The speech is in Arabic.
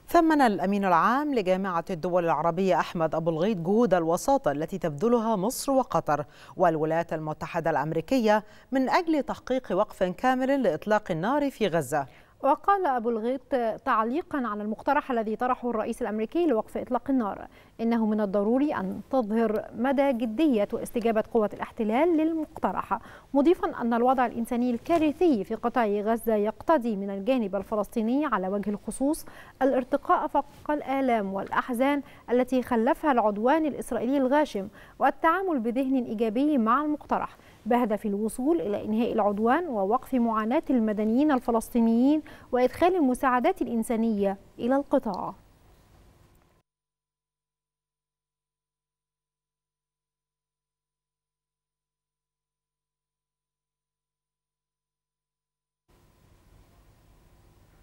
ثمن الأمين العام لجامعة الدول العربية أحمد أبو الغيط جهود الوساطة التي تبذلها مصر وقطر والولايات المتحدة الأمريكية من أجل تحقيق وقف كامل لإطلاق النار في غزة. وقال أبو الغيط تعليقا على المقترح الذي طرحه الرئيس الأمريكي لوقف إطلاق النار إنه من الضروري أن تظهر مدى جدية واستجابة قوة الاحتلال للمقترح، مضيفا أن الوضع الإنساني الكارثي في قطاع غزة يقتضي من الجانب الفلسطيني على وجه الخصوص الارتقاء فوق الآلام والأحزان التي خلفها العدوان الإسرائيلي الغاشم والتعامل بذهن إيجابي مع المقترح بهدف الوصول إلى إنهاء العدوان ووقف معاناة المدنيين الفلسطينيين وإدخال المساعدات الإنسانية إلى القطاع.